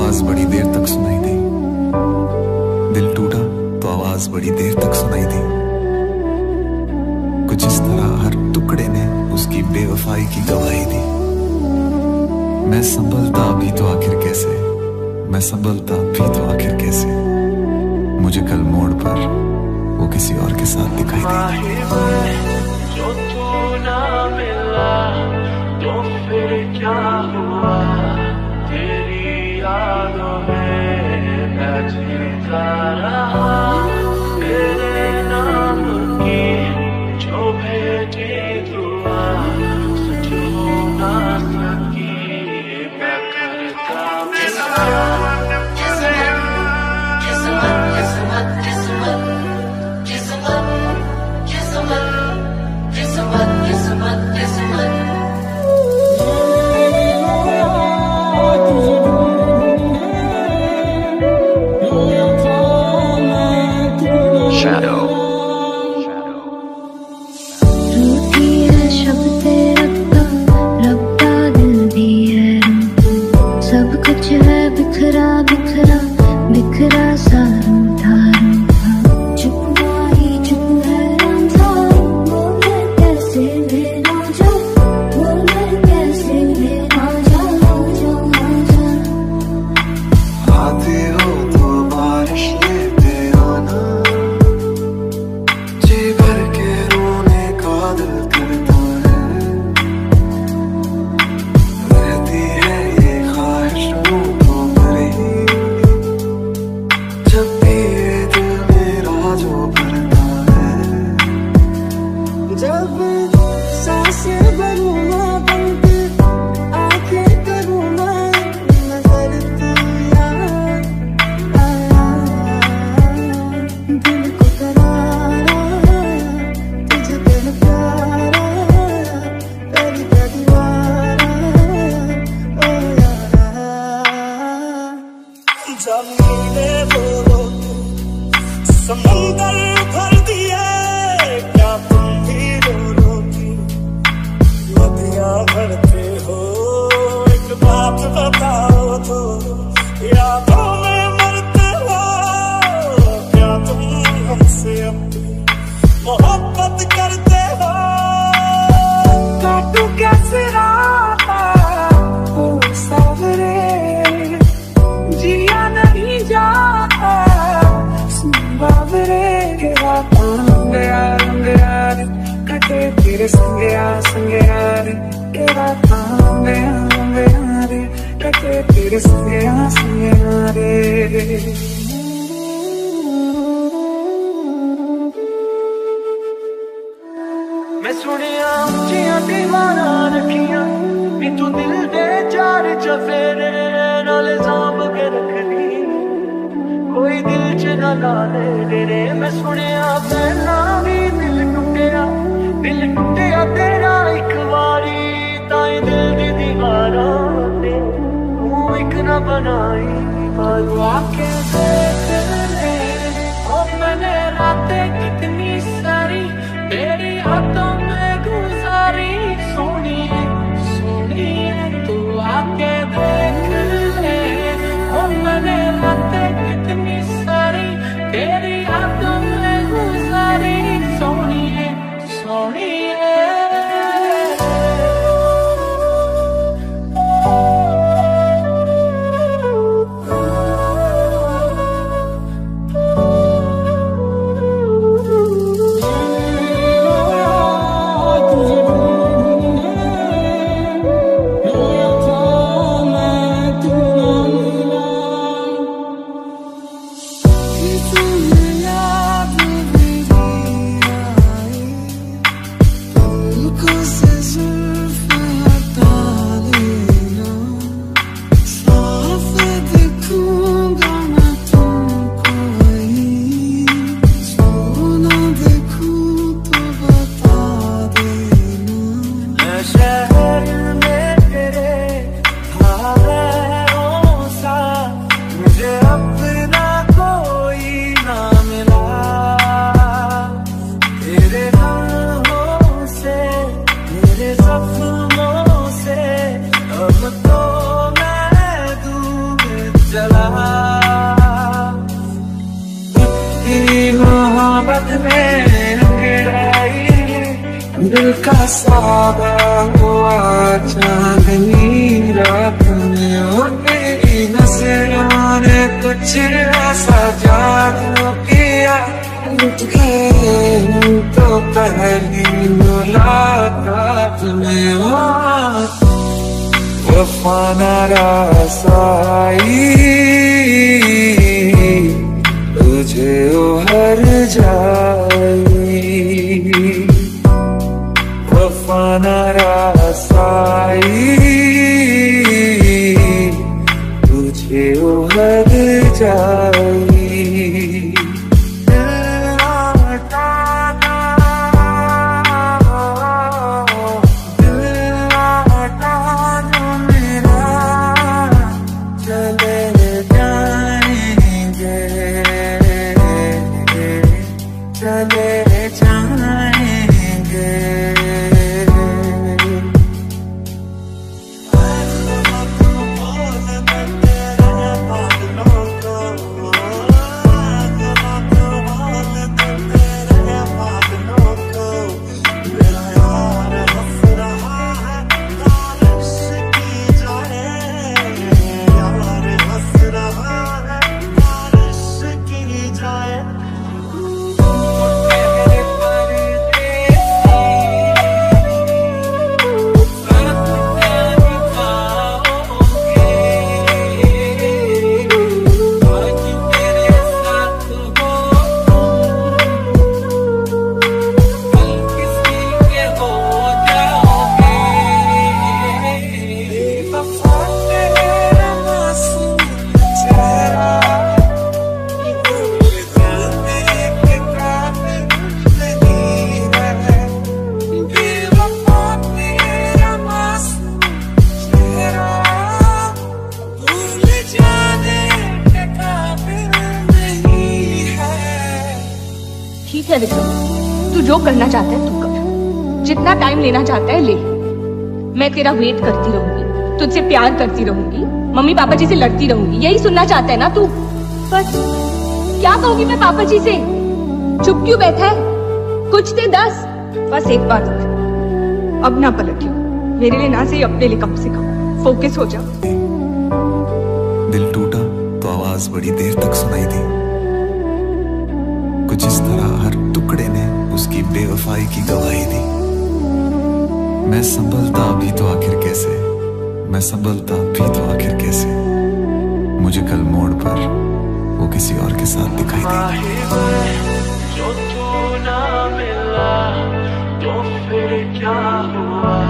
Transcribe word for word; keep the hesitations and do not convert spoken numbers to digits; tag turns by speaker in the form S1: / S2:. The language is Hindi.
S1: आवाज बड़ी देर तक सुनाई दी। दिल टूटा तो आवाज बड़ी देर तक सुनाई दी। कुछ इस तरह हर टुकड़े ने उसकी बेवफाई की गवाही दी। मैं संभलता भी तो आखिर कैसे, मैं संभलता भी तो आखिर कैसे, मुझे कल मोड़ पर वो किसी और के साथ दिखाई दी।
S2: जो तू ना मिला तो फिर क्या हुआ, तेरी यादों में मैं जीता रहा। तेरे नाम की जो भेजी दुआ जो ना सकी मैं करता मिला।
S3: बिखरा बिखरा बिखरा सा रूठा रूठा, चुप ही चुप हैरान था। बोले कैसे मेरा जा, बोले कैसे मेरा जा, जा जा।
S2: आते हो तो बारिश लेते आना, जी भर के रोने का दिल करता है। रहती है ये ख्वाहिश जब सांसें भरूं मैं बंद, आंखें करूं मैं नजर तू यार आया। दिल को करार आया, तुझे दिल प्यार आया, पहली पहली बार आया ओ यार। जमीने बोलो समंदर भर दिए, क्या तुम भी रो रो की नदियां भरते हो। एक बात बताओ तो, यादों में मरते हो, क्या तुम हमसे अपनी मोहब्बत करते हो। काटू कैसे राता ओ सावरे, जिया नहीं जाता बाबरे के राता। रंग यार रंग यार कटे तेरे संग यार संग यार के राता। रंग यार रंग यार कटे तेरे संग यार संग यार। मैं सुनिया उच्चियां दीवारां रखियां, नी तू दिल दे चार चफेरे नाले सांभ के रखनी, कोई दिल च ना लाले तेरे। मैं सुनिया पहला भी दिल टुटिया, दिल टुटिया तेरा एक बारी, ताई दिल दी दीवारां ते तू एक ना बनाई। पर आके देख ले ओ मैंने रातें कितनी सारी तेरी हाथों में गुजारी। सोनिए सोनिए तू आके देख ले ओ मैंने रातें कितनी सारी तेरी यादों में गुजारी। सोनिए सोनिए दिल का सादा हुआ चांदनी रात में, और मेरी नजरों ने कुछ ऐसा जादू किया, लुट गए तो पहली मुलाकात में। वफा ना रासाई तुझे उहर जाई, वफा ना रासाई तुझे उहर जाई।
S4: ठीक है विक्रम, तू जो करना चाहता है तू कर, जितना टाइम लेना चाहता है ले। मैं तेरा वेट करती रहूंगी, तुझसे प्यार करती रहूंगी, मम्मी पापा जी से लड़ती रहूंगी। यही सुनना चाहता है ना तू? बस क्या कहूंगी मैं पापा जी से? चुप क्यों बैठा है? कुछ दे दस। बस एक बात, अब ना पलटियो, मेरे लिए ना सही अपने लिए कम से कम फोकस हो जा।
S1: दिल टूटा तो आवाज बड़ी देर तक सुनाई दी, कुछ इस तरह हर टुकड़े ने उसकी बेवफाई की गवाही दी। मैं संभलता भी तो आखिर कैसे, मैं संभलता भी तो आखिर कैसे, मुझे कल मोड़ पर वो किसी और के साथ दिखाई दी।
S2: जो तू ना मिला तो फिर क्या हुआ?